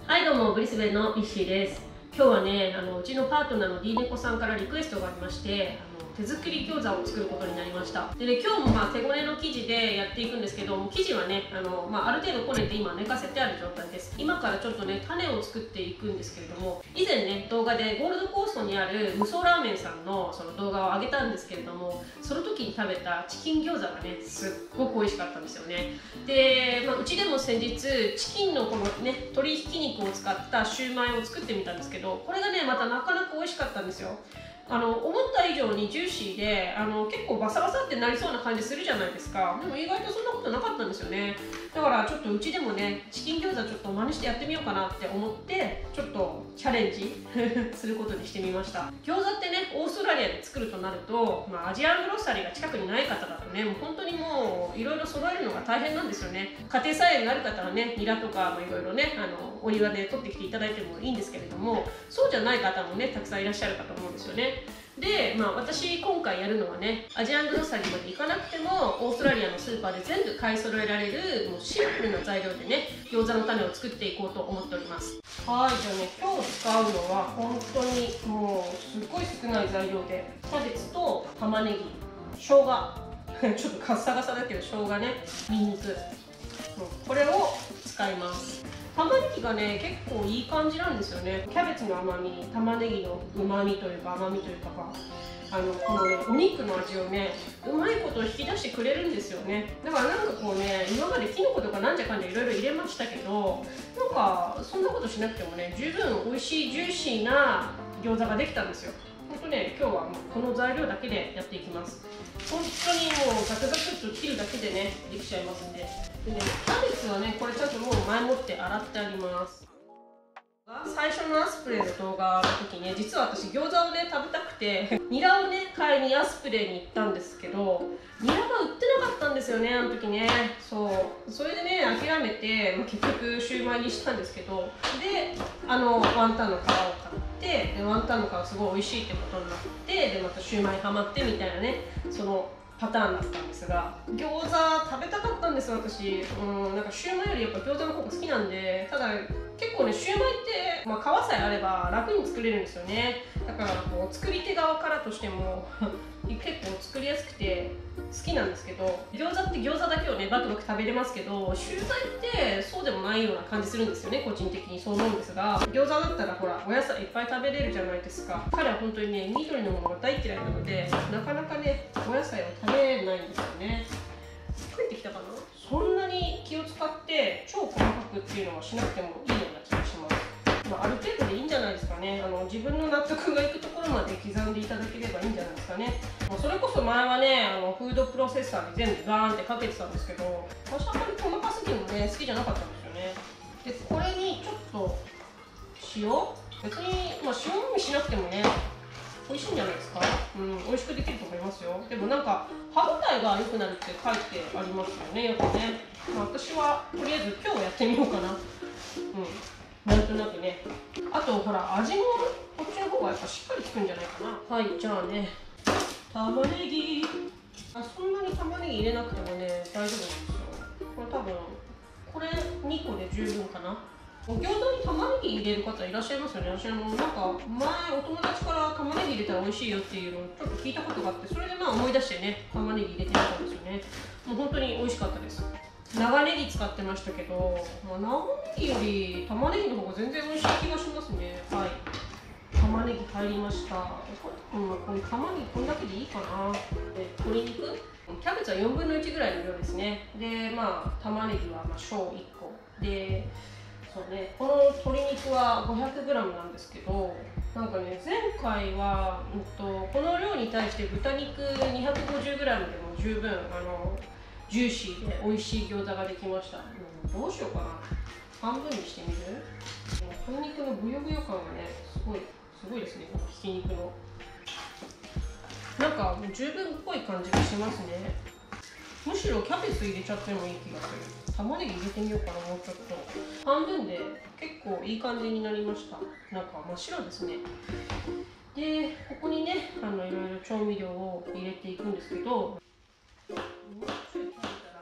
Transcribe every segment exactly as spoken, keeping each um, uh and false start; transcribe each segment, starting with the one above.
はいどうも、ブリスベンのイッシーです。今日はね、あのうちのパートナーの D ネコさんからリクエストがありまして、あの手作り餃子を作ることになりました。でね、今日もまあ手ごねの生地でやっていくんですけども、生地はね、あの、まあ、ある程度こねて今寝かせてある状態です。今からちょっとね、種を作っていくんですけれども、以前ね、動画でゴールドコーストにある無双ラーメンさんのその動画を上げたんですけれども、その時に食べたチキン餃子がね、すっごく美味しかったんですよね。で、まあ、うちでも先日チキンのこのね、鶏ひき肉を使ったシューマイを作ってみたんですけど、これがね、またなかなか美味しかったんですよ。あの思った以上にジューシーで、あの結構バサバサってなりそうな感じするじゃないですか。でも意外とそんなことなかったんですよね。だからちょっとうちでもね、チキン餃子ちょっと真似してやってみようかなって思って、ちょっとチャレンジすることにしてみました。餃子ってね、オーストラリアで作るとなると、まあ、アジアングロッサリーが近くにない方だとね、もう本当にもういろいろ揃えるのが大変なんですよね。家庭菜園がある方はね、ニラとかいろいろね、あのお庭で取ってきていただいてもいいんですけれども、そうじゃない方もね、たくさんいらっしゃるかと思うんですよね。で、まあ、私今回やるのはね、アジアングロッサリーまで行かなくてもオーストラリアのスーパーで全部買い揃えられるもうシンプルな材料でね、餃子の種を作っていこうと思っております。はい、じゃあね、今日使うのは本当にもうすっごい少ない材料で、キャベツと玉ねぎ、生姜ちょっとカッサカサだけど生姜ね、にんにく、これを使います。玉ねぎがね、結構いい感じなんですよね。キャベツの甘み、玉ねぎのうまみというか甘みというかが、あのこのね、お肉の味をね、うまいことを引き出してくれるんですよね。だからなんかこうね、今までキノコとかなんじゃかんじゃいろいろ入れましたけど、なんかそんなことしなくてもね、十分美味しいジューシーな餃子ができたんですよ。ほんとね、今日はもうこの材料だけでやっていきます。本当にもうザクザクっと切るだけでね、できちゃいますんで。でね、キャベツはね、これちゃんともう前もって洗ってあります。最初のアスプレイの動画の時ね、実は私餃子をね食べたくてニラをね買いにアスプレイに行ったんですけど、ニラが売ってなかったんですよね、あの時ね。そうそれでね諦めて、まあ、結局シューマイにしたんですけど、であのワンタンの皮を買って、でワンタンの皮すごい美味しいってことになって、でまたシューマイハマってみたいなね、そのパターンだったんですが、餃子食べたかったんです私。うん、なんかシューマイよりやっぱ餃子の方が好きなんで、ただ結構ねシューマイって、まあ、皮さえあれば楽に作れるんですよね。だからこう作り手側からとしても結構作りやすくて好きなんですけど、餃子って餃子だけをねバクバク食べれますけど、シューマイってそうでもないような感じするんですよね、個人的にそう思うんですが、餃子だったらほらお野菜いっぱい食べれるじゃないですか。彼は本当にね緑のものが大嫌いなので、なかなかねお野菜を食べないんですよね。帰ってきたかな。そんなに気を使って超細かくっていうのはしなくてもいいような気がします。まあ、ある程度でいいんじゃないですかね。あの自分の納得がいくところまで刻んでいただければいいんじゃないですかね。まあ、それこそ前はね、あのフードプロセッサーに全部ガーンってかけてたんですけど、私あんまり細かすぎるのね好きじゃなかったんですよね。でこれにちょっと塩、別に、まあ、塩味しなくてもね美味しいんじゃないですか。うん、美味しくできると思いますよ。でもなんか歯ごたえが良くなるって書いてありますよね、よくね。まあ、私はとりあえず今日やってみようかな。うん、なんとなくね。あとほら味もこっちの方がやっぱしっかりつくんじゃないかな。はい、じゃあね、玉ねぎ、あ、そんなに玉ねぎ入れなくてもね大丈夫なんですよ。これ多分これにこで十分かな。お餃子に玉ねぎ入れる方いらっしゃいますよね。私あのなんか前お友達から玉ねぎ入れたら美味しいよっていうのをちょっと聞いたことがあって、それでまあ思い出してね玉ねぎ入れてみたんですよね。もう本当に美味しかったです。長ネギ使ってましたけど、まあ、長ネギより玉ねぎの方が全然美味しい気がしますね。はい、玉ねぎ入りました。これ、うん、この玉ねぎこんだけでいいかな。で鶏肉、キャベツはよんぶんのいちぐらいの量ですね。でまあ玉ねぎはまあ小いっこで、そうね、この鶏肉は ごひゃくグラム なんですけど、なんかね前回は、うん、とこの量に対して豚肉 にひゃくごじゅうグラム でも十分あのジューシーで美味しい餃子ができました。うん、どうしようかな、半分にしてみる。鶏肉のブヨブヨ感がねすごいすごいですね。ひき肉のなんかもう十分っぽい感じがしますね。むしろキャベツ入れちゃってもいい気がする。玉ねぎ入れてみようかな、もうちょっと。半分で結構いい感じになりました。なんか真っ白ですね。でここにねあのいろいろ調味料を入れていくんですけど、海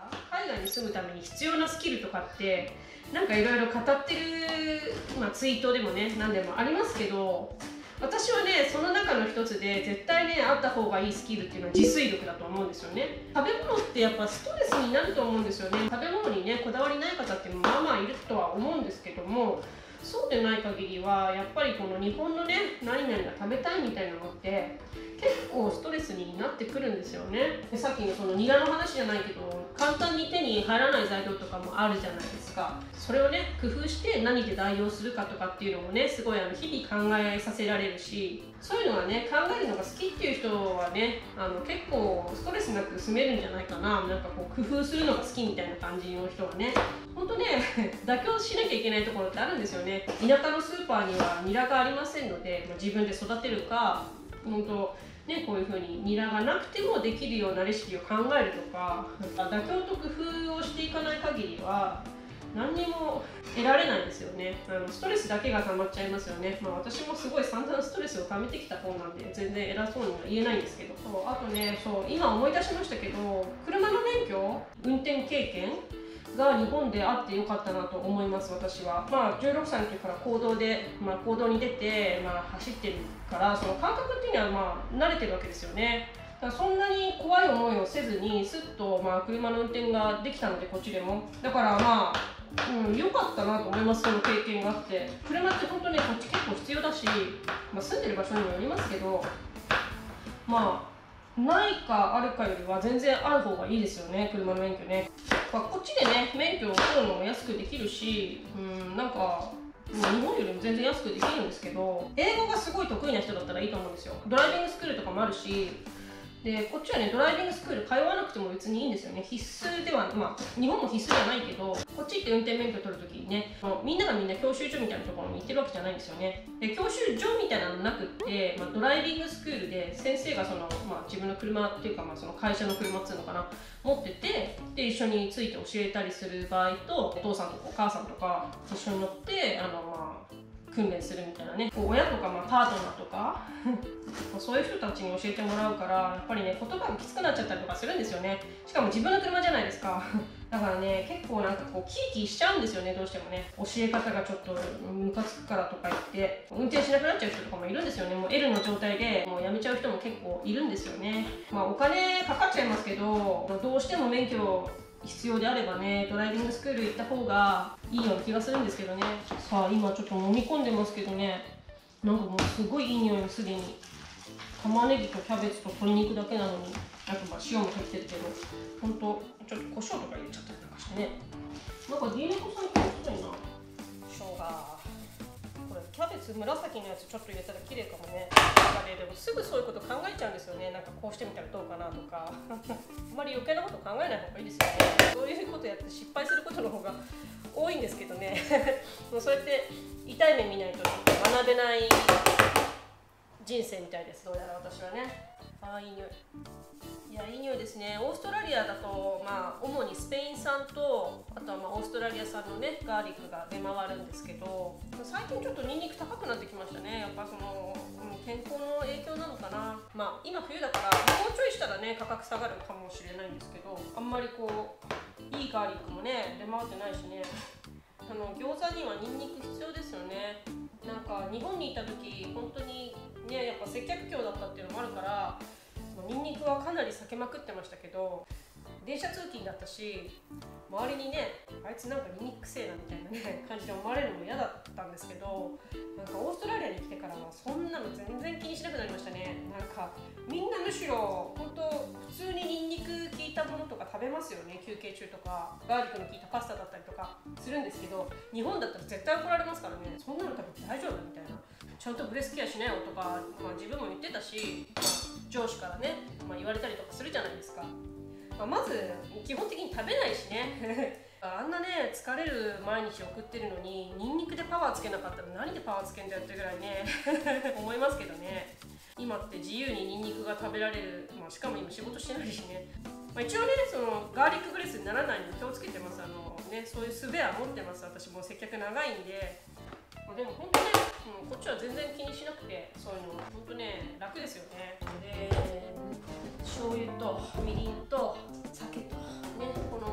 外に住むために必要なスキルとかってなんかいろいろ語ってる、まあ、ツイートでもね何でもありますけど、私はねその中の一つで絶対ねあった方がいいスキルっていうのは自炊力だと思うんですよね。食べ物ってやっぱストレスになると思うんですよね。食べ物にねこだわりない方ってまあまあいるとは思うんですけども、そうでない限りはやっぱりこの日本のね何々が食べたいみたいなのって結構ストレスになってくるんですよね。でさっきのそのニラの話じゃないけど、簡単に手に入らない材料とかもあるじゃないですか。それをね工夫して何で代用するかとかっていうのもねすごいあの日々考えさせられるし、そういうのはね考えるのが好きっていう人はねあの結構ストレスなく住めるんじゃないかな。なんかこう工夫するのが好きみたいな感じの人はね本当ね妥協しなきゃいけないところってあるんですよね。田舎のスーパーにはニラがありませんので、まあ、自分で育てるか本当ね、こういう風にニラがなくてもできるようなレシピを考えるとか、妥協と工夫をしていかない限りは何にも得られないですよね。あのストレスだけが溜まっちゃいますよね。まあ、私もすごい散々ストレスを溜めてきた方なんで全然偉そうには言えないんですけど、そうあとねそう今思い出しましたけど、車の免許運転経験が日本であってよかったなと思います。私は、まあ、じゅうろくさいの時から公道で、まあ、公道に出て、まあ、走ってるからその感覚っていうのは、まあ、慣れてるわけですよね。だからそんなに怖い思いをせずにスッと、まあ、車の運転ができたのでこっちでもだからまあうん、良かったなと思います。その経験があって、車って本当ねこっち結構必要だし、まあ、住んでる場所にもよりますけど、まあないかあるかよりは全然ある方がいいですよね、車の免許ね。まあ、こっちでね免許を取るのも安くできるし、うんなんか日本よりも全然安くできるんですけど、英語がすごい得意な人だったらいいと思うんですよ。ドライビングスクールとかもあるし、でこっちはねドライビングスクール通わなくても別にいいんですよね。必須では、まあ日本も必須じゃないけど、こっちって運転免許取るときにねみんながみんな教習所みたいなところに行ってるわけじゃないんですよね。で教習所みたいなのなくって、まあ、ドライビングスクールで先生がその、まあ、自分の車っていうか、まあ、その会社の車っていうのかな持ってて、で一緒について教えたりする場合と、お父さんとかお母さんとか一緒に乗ってあのまあ訓練するみたいなね、親とかまあパートナーとかそういう人たちに教えてもらうから、やっぱりね言葉がきつくなっちゃったりとかするんですよね。しかも自分の車じゃないですかだからね結構なんかこうキーキーしちゃうんですよね、どうしてもね。教え方がちょっとムカつくからとか言って運転しなくなっちゃう人とかもいるんですよね。もう L の状態でもうやめちゃう人も結構いるんですよね。まあお金かかっちゃいますけど、どうしても免許必要であればねドライビングスクール行った方がいいような気がするんですけどね。さあ今ちょっと飲み込んでますけどね、なんかもうすごいいい匂い、すでに玉ねぎとキャベツと鶏肉だけなのに、あとまあ塩も入ってるけど、ほんとちょっと胡椒とか入れちゃったりなんかしてね。なんか ディーネコさんって面白いな。生姜これキャベツ紫のやつちょっと入れたら綺麗かもね。なんかねでもすぐそういうこと考えちゃうんですよね。なんかこうしてみたらどうかなとかあんまり余計なこと考えない方がいいですよね。そういうことやって失敗することの方が多いんですけどねもうそうやって痛い目見ないと学べない人生みたいです。どうやら私はね。ああいい匂い。いやいい匂いですね。オーストラリアだとまあ主にスペイン産と、あとはまあオーストラリア産のねガーリックが出回るんですけど、最近ちょっとニンニク高くなってきましたね。やっぱその、うん、健康の影響なのかな。まあ今冬だからもうちょいしたらね価格下がるかもしれないんですけど、あんまりこういいガーリックもね出回ってないしね。あの餃子にはニンニク必要ですよね。なんか日本にいた時本当にねやっぱ接客業だったっていうのもあるから、ニンニクはかなり避けまくってましたけど、電車通勤だったし周りにねあいつなんかニンニクくせえなみたいなね感じで思われるのも嫌だったんですけど、なんかオーストラリアに来てからはそんなの全然気にしなくなりましたね。なんかみんなむしろ本当普通にニンニク効いたものとか食べますよね。休憩中とかガーリックの効いたパスタだったりとかするんですけど、日本だったら絶対怒られますからね。そんなの食べて大丈夫みたいな、ちゃんとブレスケアしなよとか、まあ、自分も言ってたし、まあ、上司からね、まあ、言われたりとかするじゃないですか。まあ、まず基本的に食べないしねあんなね疲れる毎日送ってるのにニンニクでパワーつけなかったら何でパワーつけんだよってぐらいね思いますけどね。今って自由にニンニクが食べられる、まあ、しかも今仕事してないしね、まあ、一応ねそのガーリックグレスにならないように気をつけてます。あの、ね、そういう術は持ってます。私も接客長いんで。でも本当ね、うん、こっちは全然気にしなくて、そういうの本当ね楽ですよね。で醤油とみりんと酒とね、このさ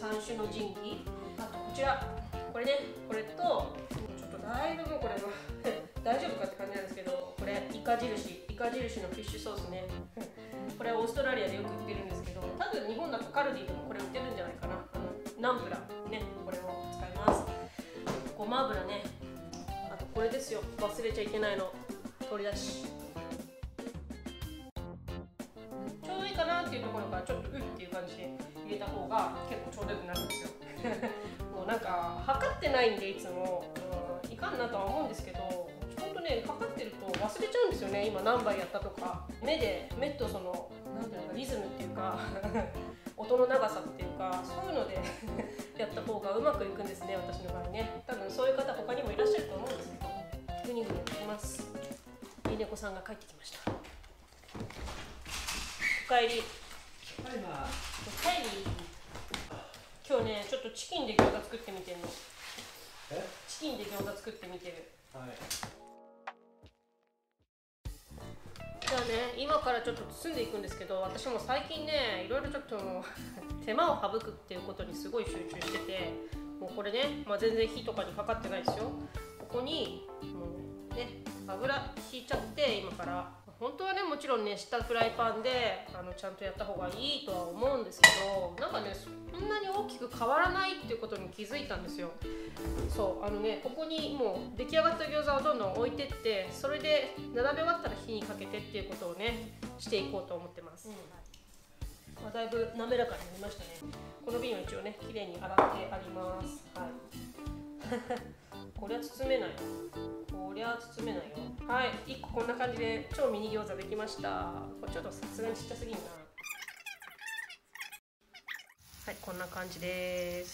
三種の神器、あとこちらこれね、これとちょっとだいぶもうこれは大丈夫かって感じなんですけど、これイカ印イカ印のフィッシュソースねこれはオーストラリアでよく売ってるんですけど、多分日本だとカルディでもこれ売ってるんじゃないかな。あのナンプラーね、これを使います。ごま油ね、あとこれですよ、忘れちゃいけないの、取り出し。ちょうどいいかなっていうところからちょっとうっていう感じで入れた方が結構ちょうどよくなるんですよもうなんか測ってないんでいつも、うん、いかんなとは思うんですけど、ちょっとね測ってると忘れちゃうんですよね。今何杯やったとか、目で目とそのなんていうのかリズムっていうか音の長さっていうか、そういうのでやった方がうまくいくんですね、私の場合ね。多分そういう方他にもいらっしゃると思うんですけど、グニグニやってきます。いい猫さんが帰ってきました。おかえり。おかえり。今日ねちょっとチキンで餃子作ってみてるの。 え？ チキンで餃子作ってみてる。 はい。 じゃあね、今からちょっと包んでいくんですけど、私も最近ねいろいろちょっと手間を省くっていうことにすごい集中してて、もうこれね、まあ、全然火とかにかかってないですよ。ここにもうね油引いちゃって、今から本当はねもちろんね下フライパンであのちゃんとやった方がいいとは思うんですけど、なんかねそんなに大きく変わらないっていうことに気づいたんですよ。そうあのね、ここにもう出来上がった餃子をどんどん置いてって、それで並べ終わったら火にかけてっていうことをねしていこうと思ってます。うん、まあ、だいぶ滑らかになりましたね。この瓶は一応ね綺麗に洗ってあります。はいこれは包めないよ。こりゃ包めないよ。はい、いっここんな感じで超ミニ餃子できました。これちょっとさすがにちっちゃすぎんな。はい、こんな感じです。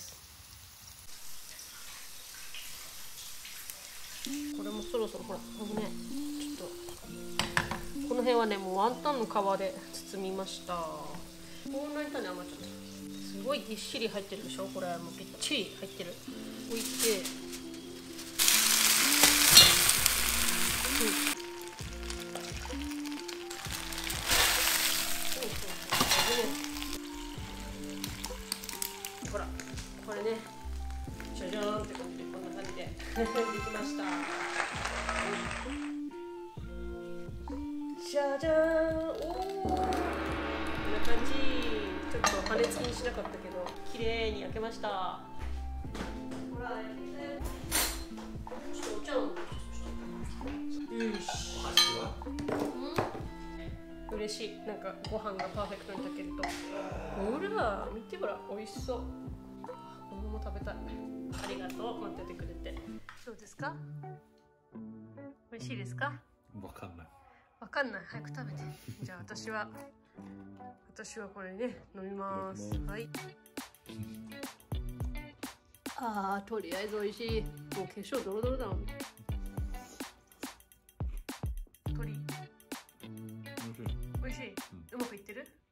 これもそろそろほら、このね、ちょっとこの辺はねもうワンタンの皮で包みました。こんなに種余っちゃった。すごいぎっしり入ってるでしょ。これもうびっちり入ってる。置いて。うん、そうそうほらこれねじゃじゃーんって感じでこんな感じでできました。じゃじゃーん、おーこんな感じ。ちょっと羽根付きにしなかったけど綺麗に焼けました。ほら焼けたよ。ちょっとお茶をよし。うん、嬉しい。なんかご飯がパーフェクトに炊けると。ほら見てほら美味しそう。このまま食べたい。ありがとう待っててくれて。どうですか？美味しいですか？ わかんない。 わかんない。早く食べて。じゃあ私は私はこれね飲みます。はい。ああとりあえず美味しい。もう化粧ドロドロだもん。鳥。美味しい。美味しい。うまくいってる？